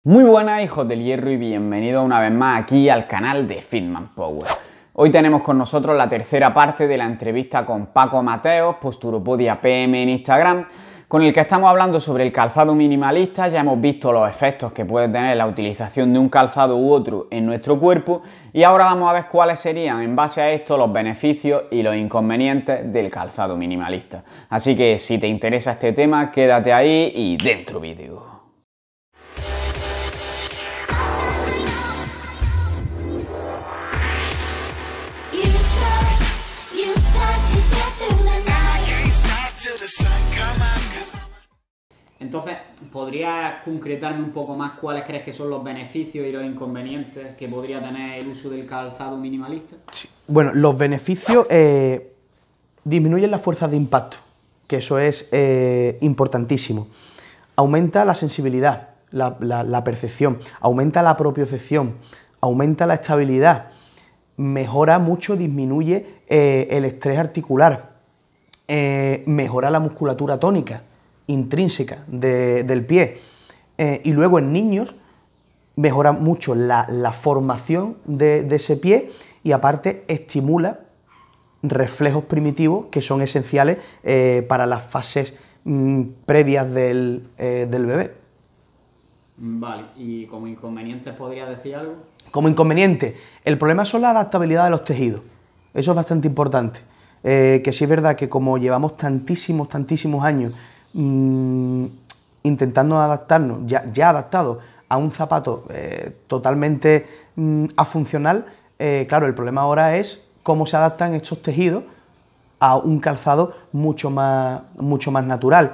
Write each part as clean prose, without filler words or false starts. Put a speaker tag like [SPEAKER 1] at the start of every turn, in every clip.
[SPEAKER 1] Muy buenas, hijos del hierro, y bienvenidos una vez más aquí al canal de Fitman Power. Hoy tenemos con nosotros la tercera parte de la entrevista con Paco Mateos, Posturopodia PM en Instagram, con el que estamos hablando sobre el calzado minimalista. Ya hemos visto los efectos que puede tener la utilización de un calzado u otro en nuestro cuerpo, y ahora vamos a ver cuáles serían, en base a esto, los beneficios y los inconvenientes del calzado minimalista. Así que si te interesa este tema, quédate ahí y dentro vídeo. Entonces, ¿podrías concretarme un poco más cuáles crees que son los beneficios y los inconvenientes que podría tener el uso del calzado minimalista?
[SPEAKER 2] Sí. Bueno, los beneficios disminuyen la fuerza de impacto, que eso es importantísimo. Aumenta la sensibilidad, la percepción, aumenta la propiocepción, aumenta la estabilidad, mejora mucho, disminuye el estrés articular, mejora la musculatura tónica intrínseca del pie, y luego en niños mejora mucho la formación de ese pie, y aparte estimula reflejos primitivos que son esenciales para las fases previas del bebé.
[SPEAKER 1] Vale, ¿y como inconvenientes podrías decir algo?
[SPEAKER 2] Como inconveniente, el problema son la adaptabilidad de los tejidos. Eso es bastante importante. Que sí es verdad que como llevamos tantísimos años intentando adaptarnos, ya adaptados a un zapato totalmente afuncional, claro, el problema ahora es cómo se adaptan estos tejidos a un calzado mucho más natural.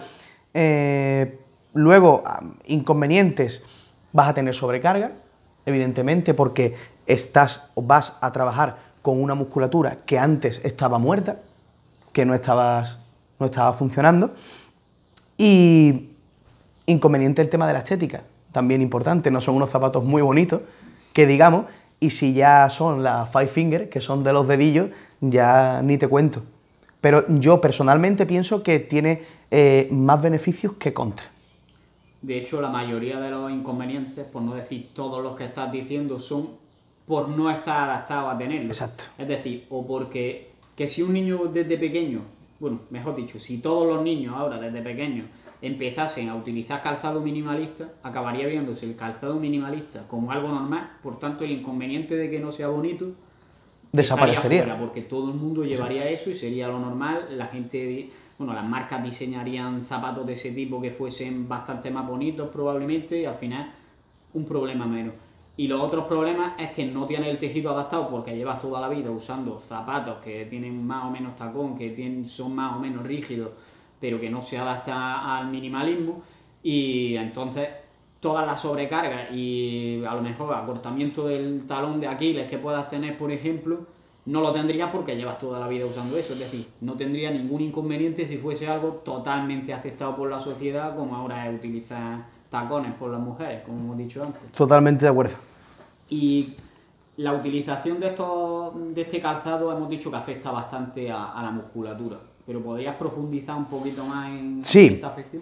[SPEAKER 2] Luego, inconvenientes, vas a tener sobrecarga, evidentemente, porque vas a trabajar con una musculatura que antes estaba muerta, que no estaba funcionando. Y inconveniente el tema de la estética, también importante. No son unos zapatos muy bonitos, que digamos, y si ya son las Five Finger, que son de los dedillos, ya ni te cuento. Pero yo personalmente pienso que tiene más beneficios que contra.
[SPEAKER 1] De hecho, la mayoría de los inconvenientes, por no decir todos los que estás diciendo, son por no estar adaptado a tenerlo.
[SPEAKER 2] Exacto.
[SPEAKER 1] Es decir, o porque si un niño desde pequeño, bueno, mejor dicho, si todos los niños ahora desde pequeños empezasen a utilizar calzado minimalista, acabaría viéndose el calzado minimalista como algo normal. Por tanto, el inconveniente de que no sea bonito
[SPEAKER 2] desaparecería,
[SPEAKER 1] fuera, porque todo el mundo llevaría eso y sería lo normal. La gente, bueno, las marcas diseñarían zapatos de ese tipo que fuesen bastante más bonitos probablemente, y al final un problema menos. Y los otros problemas es que no tienes el tejido adaptado porque llevas toda la vida usando zapatos que tienen más o menos tacón, son más o menos rígidos, pero que no se adaptan al minimalismo, y entonces todas las sobrecargas y a lo mejor acortamiento del talón de Aquiles que puedas tener, por ejemplo, no lo tendrías porque llevas toda la vida usando eso. Es decir, no tendría ningún inconveniente si fuese algo totalmente aceptado por la sociedad, como ahora es utilizar tacones por las mujeres, como hemos dicho antes.
[SPEAKER 2] Totalmente de acuerdo.
[SPEAKER 1] Y la utilización de este calzado hemos dicho que afecta bastante a la musculatura, pero ¿podrías profundizar un poquito más en esta afección?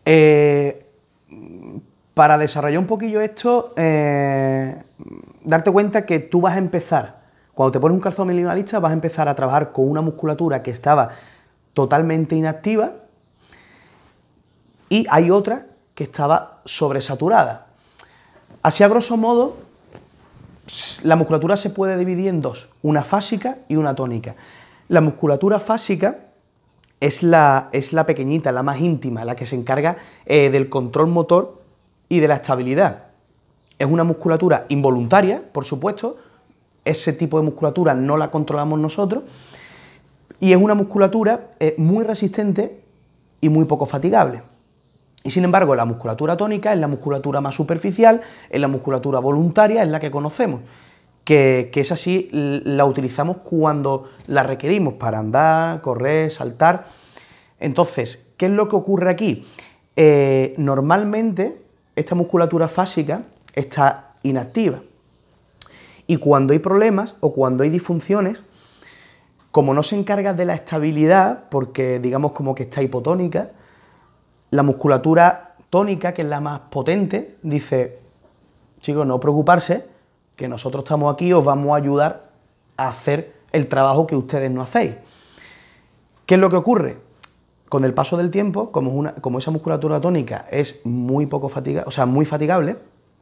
[SPEAKER 2] Para desarrollar un poquillo esto, darte cuenta que tú vas a empezar, cuando te pones un calzado minimalista, vas a empezar a trabajar con una musculatura que estaba totalmente inactiva, y hay otra que estaba sobresaturada. Así, a grosso modo, la musculatura se puede dividir en dos, una fásica y una tónica. La musculatura fásica es la pequeñita, la más íntima, la que se encarga del control motor y de la estabilidad. Es una musculatura involuntaria, por supuesto, ese tipo de musculatura no la controlamos nosotros, y es una musculatura muy resistente y muy poco fatigable. Y sin embargo, la musculatura tónica es la musculatura más superficial, es la musculatura voluntaria, es la que conocemos, que es así, la utilizamos cuando la requerimos para andar, correr, saltar. Entonces, ¿qué es lo que ocurre aquí? Normalmente, esta musculatura fásica está inactiva, y cuando hay problemas o cuando hay disfunciones, como no se encarga de la estabilidad, porque digamos como que está hipotónica, la musculatura tónica, que es la más potente, dice, chicos, no preocuparse, que nosotros estamos aquí y os vamos a ayudar a hacer el trabajo que ustedes no hacéis. ¿Qué es lo que ocurre? Con el paso del tiempo, como esa musculatura tónica es muy muy fatigable,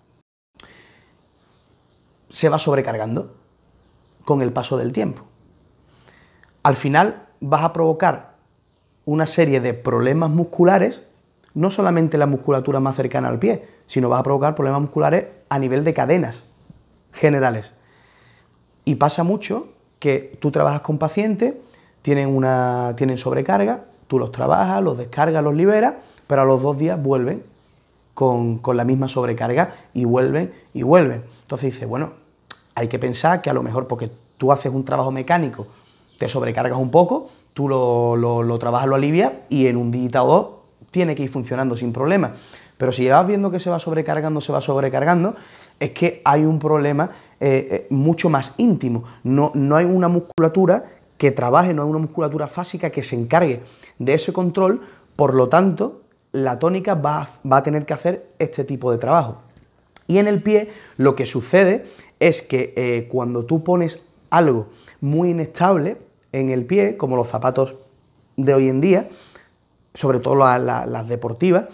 [SPEAKER 2] se va sobrecargando con el paso del tiempo. Al final vas a provocar una serie de problemas musculares, no solamente la musculatura más cercana al pie, sino vas a provocar problemas musculares a nivel de cadenas generales. Y pasa mucho que tú trabajas con pacientes, tienen sobrecarga, tú los trabajas, los descargas, los liberas, pero a los 2 días vuelven con la misma sobrecarga y vuelven y vuelven. Entonces dices, bueno, hay que pensar que a lo mejor porque tú haces un trabajo mecánico, te sobrecargas un poco, tú lo trabajas, lo alivias y en un día o 2 tiene que ir funcionando sin problema. Pero si llevas viendo que se va sobrecargando, es que hay un problema mucho más íntimo. No hay una musculatura que trabaje, no hay una musculatura fásica que se encargue de ese control, por lo tanto, la tónica va a tener que hacer este tipo de trabajo. Y en el pie lo que sucede es que cuando tú pones algo muy inestable en el pie, como los zapatos de hoy en día, sobre todo las deportivas,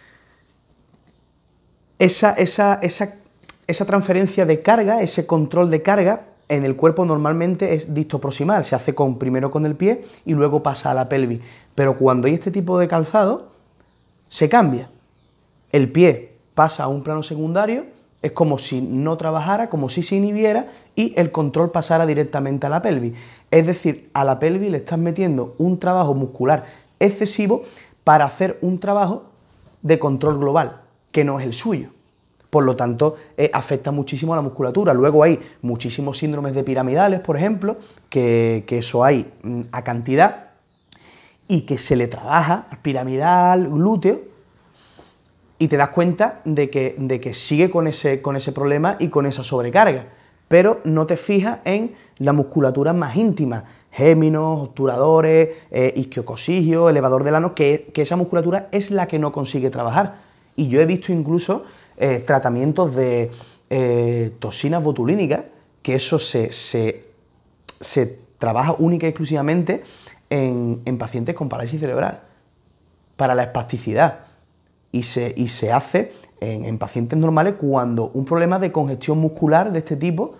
[SPEAKER 2] esa transferencia de carga, ese control de carga, en el cuerpo normalmente es distoproximal, se hace primero con el pie y luego pasa a la pelvis. Pero cuando hay este tipo de calzado, se cambia. El pie pasa a un plano secundario, es como si no trabajara, como si se inhibiera y el control pasara directamente a la pelvis. Es decir, a la pelvis le estás metiendo un trabajo muscular excesivo para hacer un trabajo de control global, que no es el suyo. Por lo tanto, afecta muchísimo a la musculatura. Luego hay muchísimos síndromes de piramidales, por ejemplo, que eso hay a cantidad, y que se le trabaja piramidal, glúteo, y te das cuenta de que sigue con ese problema y con esa sobrecarga, pero no te fijas en la musculatura más íntima, géminos, obturadores, isquiococigios, elevador del ano, que esa musculatura es la que no consigue trabajar. Y yo he visto incluso tratamientos de toxinas botulínicas, que eso se trabaja única y exclusivamente en pacientes con parálisis cerebral, para la espasticidad, y se hace en pacientes normales cuando un problema de congestión muscular de este tipo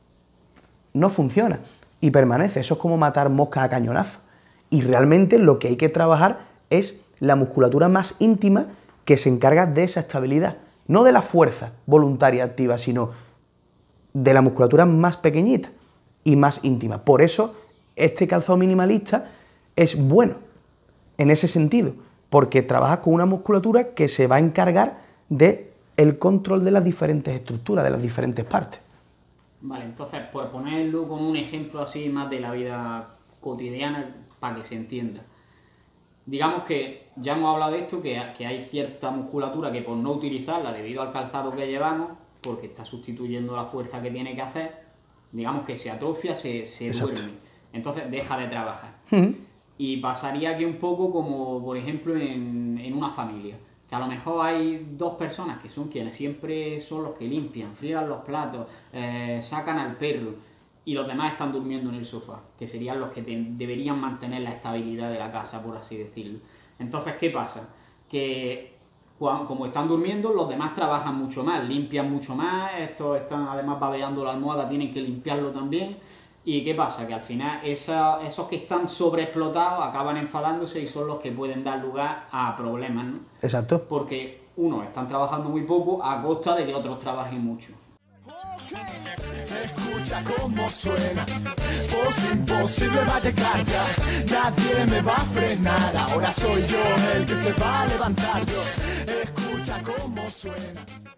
[SPEAKER 2] no funciona y permanece. Eso es como matar moscas a cañonazo. Y realmente lo que hay que trabajar es la musculatura más íntima que se encarga de esa estabilidad, no de la fuerza voluntaria activa, sino de la musculatura más pequeñita y más íntima. Por eso este calzado minimalista es bueno en ese sentido, porque trabaja con una musculatura que se va a encargar del control de las diferentes estructuras, de las diferentes partes.
[SPEAKER 1] Vale, entonces, por ponerlo como un ejemplo así más de la vida cotidiana para que se entienda. Digamos que ya hemos hablado de esto, que hay cierta musculatura que por no utilizarla debido al calzado que llevamos, porque está sustituyendo la fuerza que tiene que hacer, digamos que se atrofia, se duerme, entonces deja de trabajar. Y pasaría aquí un poco como, por ejemplo, en una familia, que a lo mejor hay 2 personas que son quienes siempre son los que limpian, friegan los platos, sacan al perro, y los demás están durmiendo en el sofá, que serían los que deberían mantener la estabilidad de la casa, por así decirlo. Entonces, ¿qué pasa? Que como están durmiendo, los demás trabajan mucho más, limpian mucho más, estos están además babeando la almohada, tienen que limpiarlo también. ¿Y qué pasa? Que al final esos que están sobreexplotados acaban enfadándose y son los que pueden dar lugar a problemas, ¿no?
[SPEAKER 2] Exacto.
[SPEAKER 1] Porque unos están trabajando muy poco a costa de que otros trabajen mucho.
[SPEAKER 3] Escucha cómo suena, voz imposible va a llegar ya, nadie me va a frenar, ahora soy yo el que se va a levantar yo, escucha cómo suena.